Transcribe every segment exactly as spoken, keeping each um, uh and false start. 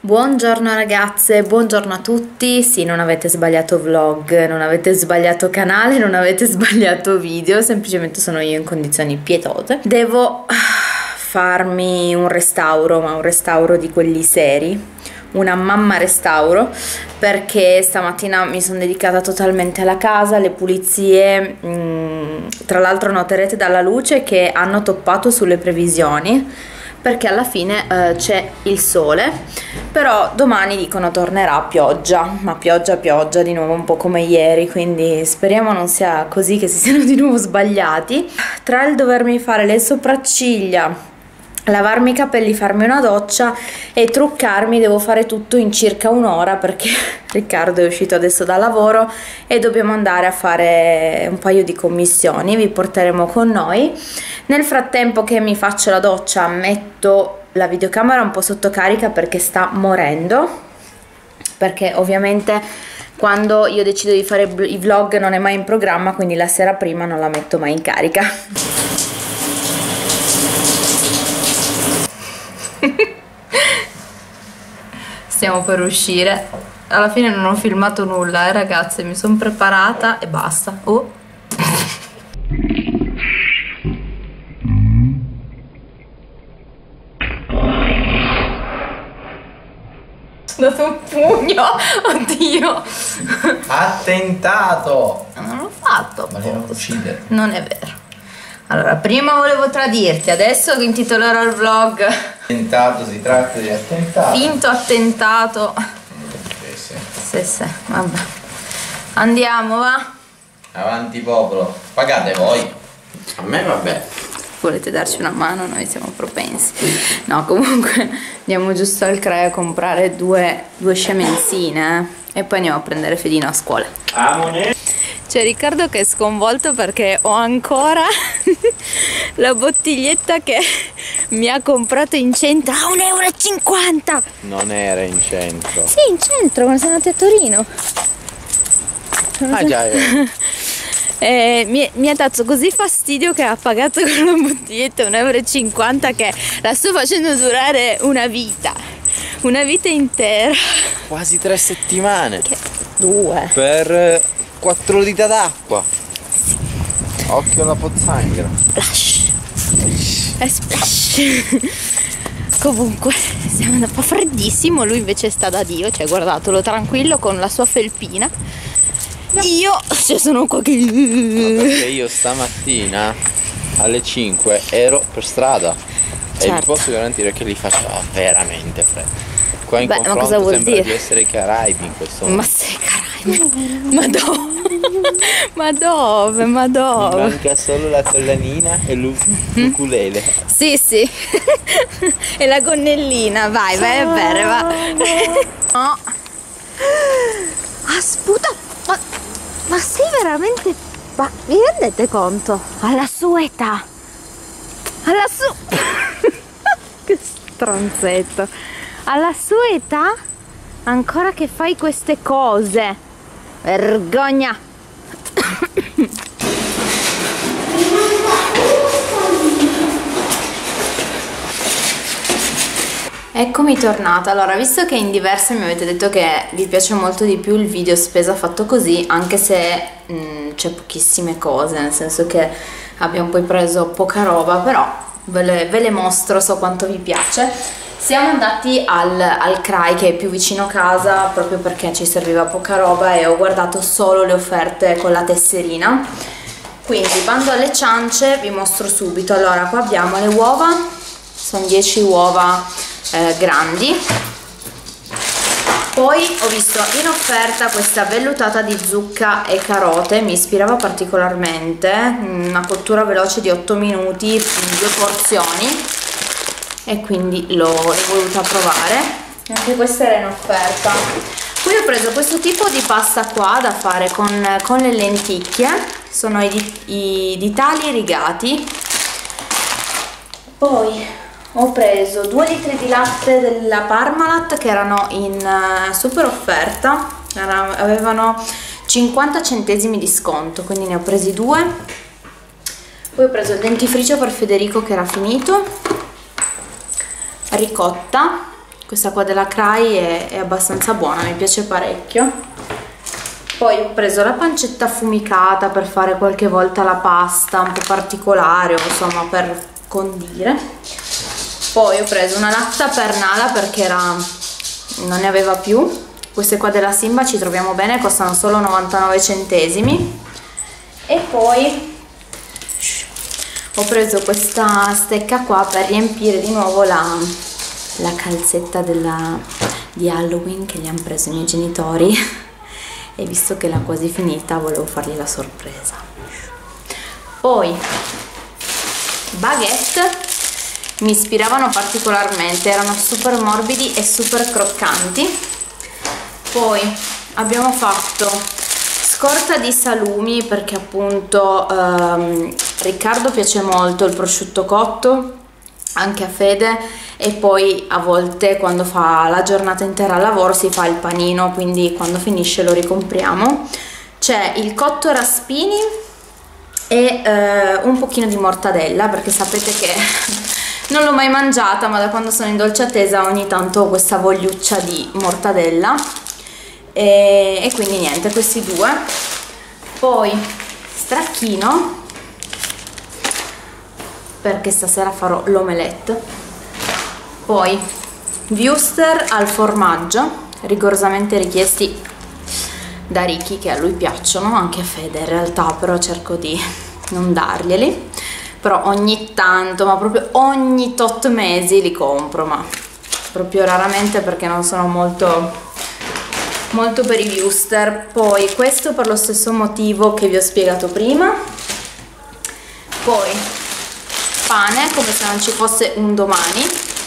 Buongiorno ragazze, buongiorno a tutti. Sì, non avete sbagliato vlog, non avete sbagliato canale, non avete sbagliato video, semplicemente sono io in condizioni pietose. Devo farmi un restauro, ma un restauro di quelli seri, una mamma restauro, perché stamattina mi sono dedicata totalmente alla casa, alle pulizie. Mm, tra l'altro noterete dalla luce che hanno toppato sulle previsioni, perché alla fine eh, c'è il sole, però domani dicono tornerà pioggia, ma pioggia pioggia di nuovo, un po' come ieri, quindi speriamo non sia così, che si siano di nuovo sbagliati. Tra il dovermi fare le sopracciglia, lavarmi i capelli, farmi una doccia e truccarmi, devo fare tutto in circa un'ora, perché Riccardo è uscito adesso da lavoro e dobbiamo andare a fare un paio di commissioni, vi porteremo con noi. Nel frattempo che mi faccio la doccia metto la videocamera un po' sotto carica perché sta morendo, perché ovviamente quando io decido di fare i vlog non è mai in programma, quindi la sera prima non la metto mai in carica. Stiamo per uscire. Alla fine non ho filmato nulla, eh ragazze, mi sono preparata e basta. Oh. Ho dato un pugno, oddio. Attentato. Non l'ho fatto. Ma non uccidere. Non è vero. Allora, prima volevo tradirti, adesso intitolerò il vlog Attentato, si tratta di attentato. Finto attentato. Sì, sì. Sì, sì, vabbè. Andiamo, va? Avanti popolo. Pagate voi. A me vabbè. Volete darci una mano? Noi siamo propensi. No, comunque andiamo giusto al C R E a comprare due, due scemenzine eh? E poi andiamo a prendere Fedino a scuola. Amone. C'è Riccardo che è sconvolto perché ho ancora la bottiglietta che mi ha comprato in centro a un euro e cinquanta. Non era in centro. Sì, in centro, quando siamo andati a Torino. Ah già, eh. Eh, mi, mi ha dato così fastidio che ha pagato con la bottiglietta un euro e cinquanta che la sto facendo durare una vita. Una vita intera. Quasi tre settimane. Che... Due. Per quattro litri d'acqua. Occhio alla pozzanghera. Splash. E splash. Comunque siamo andati, fa freddissimo, lui invece sta da Dio, cioè guardatelo tranquillo con la sua felpina. No. Io cioè, sono qua che... No, perché io stamattina alle cinque ero per strada. Certo. E vi posso garantire che li faceva veramente freddo. Qua in Beh, confronto ma cosa vuol sembra dire? Di essere i Caraibi in questo momento. Ma sei Caraibi? Ma dove? Ma dove? Ma dove? Mi manca solo la collanina e l'ukulele. Sì, sì. E la gonnellina. Vai, vai a bere, va. No. Ah, sputa. Ma, ma sei veramente... Ma vi rendete conto? Alla sua età. Alla sua... Che stronzetto. Alla sua età ancora che fai queste cose. Vergogna. Eccomi tornata. Allora, visto che in diverse mi avete detto che vi piace molto di più il video spesa fatto così, anche se c'è pochissime cose, nel senso che abbiamo poi preso poca roba, però ve le, ve le mostro, so quanto vi piace. Siamo andati al, al C R A I che è più vicino a casa, proprio perché ci serviva poca roba e ho guardato solo le offerte con la tesserina. Quindi bando alle ciance, vi mostro subito. Allora, qua abbiamo le uova, sono dieci uova eh, grandi. Poi ho visto in offerta questa vellutata di zucca e carote, mi ispirava particolarmente, una cottura veloce di otto minuti, due porzioni. E quindi l'ho voluta provare. Anche questa era in offerta. Poi ho preso questo tipo di pasta qua da fare con, con le lenticchie, sono i, i ditali rigati. Poi ho preso due litri di latte della Parmalat che erano in uh, super offerta, era, avevano cinquanta centesimi di sconto, quindi ne ho presi due. Poi ho preso il dentifricio per Federico che era finito, ricotta, questa qua della Cray è, è abbastanza buona, mi piace parecchio. Poi ho preso la pancetta affumicata per fare qualche volta la pasta un po' particolare, o insomma per condire. Poi ho preso una latta pernala perché era, non ne aveva più. Queste qua della Simba ci troviamo bene, costano solo novantanove centesimi. E poi ho preso questa stecca qua per riempire di nuovo la, la calzetta della, di Halloween che gli hanno preso i miei genitori, e visto che l'ha quasi finita volevo fargli la sorpresa. Poi baguette mi ispiravano particolarmente, erano super morbidi e super croccanti. Poi abbiamo fatto scorta di salumi perché appunto ehm, Riccardo piace molto il prosciutto cotto, anche a Fede, e poi a volte quando fa la giornata intera al lavoro si fa il panino, quindi quando finisce lo ricompriamo. C'è il cotto raspini e eh, un pochino di mortadella, perché sapete che non l'ho mai mangiata, ma da quando sono in dolce attesa ogni tanto ho questa vogliuccia di mortadella, e, e quindi niente, questi due. Poi stracchino perché stasera farò l'omelette. Poi wuster al formaggio, rigorosamente richiesti da Ricky, che a lui piacciono, anche a Fede in realtà, però cerco di non darglieli, però ogni tanto, ma proprio ogni tot mesi li compro, ma proprio raramente perché non sono molto molto per i wuster. Poi questo per lo stesso motivo che vi ho spiegato prima. Poi pane, come se non ci fosse un domani,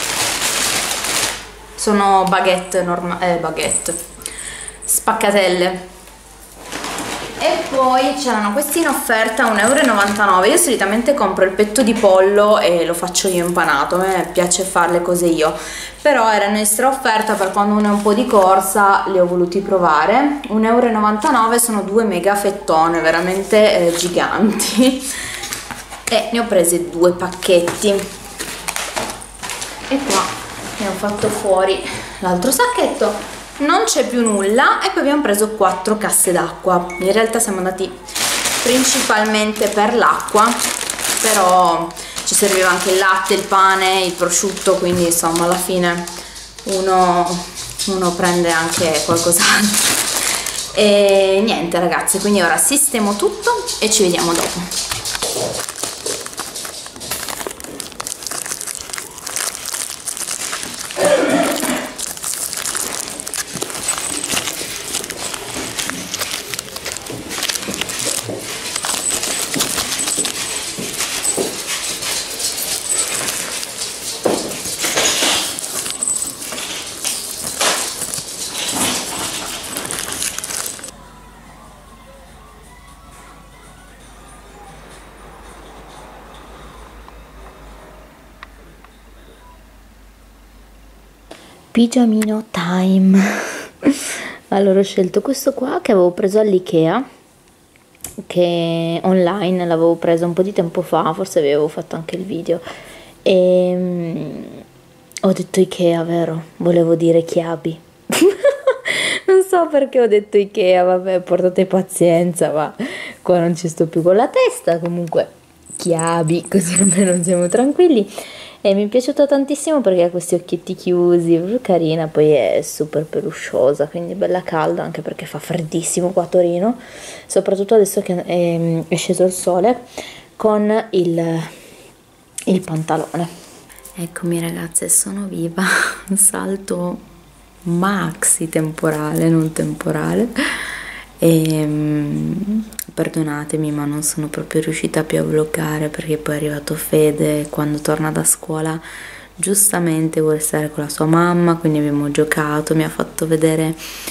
sono baguette normali, eh, baguette spaccatelle. E poi c'erano questi in offerta a un euro e novantanove. Io solitamente compro il petto di pollo e lo faccio io impanato, a me piace fare le cose io, però erano in straofferta per quando uno è un po' di corsa, li ho voluti provare. un euro e novantanove, sono due mega fettone veramente eh, giganti, e ne ho presi due pacchetti. E qua ne ho fatto fuori l'altro sacchetto. Non c'è più nulla. E poi abbiamo preso quattro casse d'acqua. In realtà siamo andati principalmente per l'acqua, però ci serviva anche il latte, il pane, il prosciutto, quindi insomma alla fine uno, uno prende anche qualcos'altro. E niente ragazzi, quindi ora sistemo tutto e ci vediamo dopo. Pigiamino time. Allora ho scelto questo qua che avevo preso all'Ikea, che online l'avevo preso un po' di tempo fa, forse avevo fatto anche il video, e um, ho detto Ikea, vero? Volevo dire Chiabi. Non so perché ho detto Ikea, vabbè, portate pazienza, ma qua non ci sto più con la testa. Comunque Chiabi, così almeno siamo tranquilli. E mi è piaciuta tantissimo perché ha questi occhietti chiusi, proprio carina, poi è super pelusciosa, quindi bella calda, anche perché fa freddissimo qua a Torino, soprattutto adesso che è, è sceso il sole, con il, il pantalone. Eccomi ragazze, sono viva, un salto maxi temporale, non temporale, e um, perdonatemi ma non sono proprio riuscita più a vloggare perché poi è arrivato Fede, quando torna da scuola giustamente vuole stare con la sua mamma, quindi abbiamo giocato, mi ha fatto vedere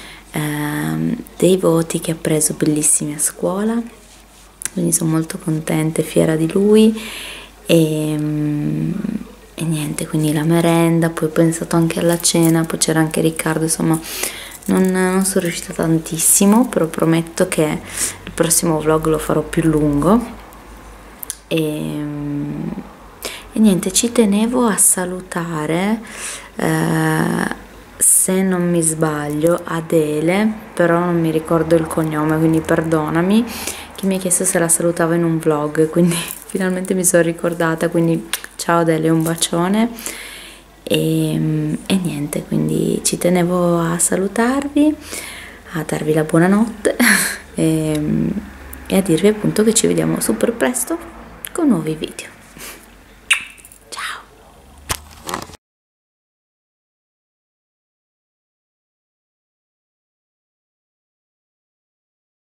um, dei voti che ha preso bellissimi a scuola, quindi sono molto contenta e fiera di lui. E um, e niente, quindi la merenda, poi ho pensato anche alla cena, poi c'era anche Riccardo, insomma non, non sono riuscita tantissimo, però prometto che il prossimo vlog lo farò più lungo. E, e niente, ci tenevo a salutare eh, se non mi sbaglio Adele, però non mi ricordo il cognome, quindi perdonami, che mi ha chiesto se la salutavo in un vlog, quindi finalmente mi sono ricordata, quindi ciao Adele, un bacione. E, e niente, quindi ci tenevo a salutarvi, a darvi la buonanotte e, e a dirvi appunto che ci vediamo super presto con nuovi video.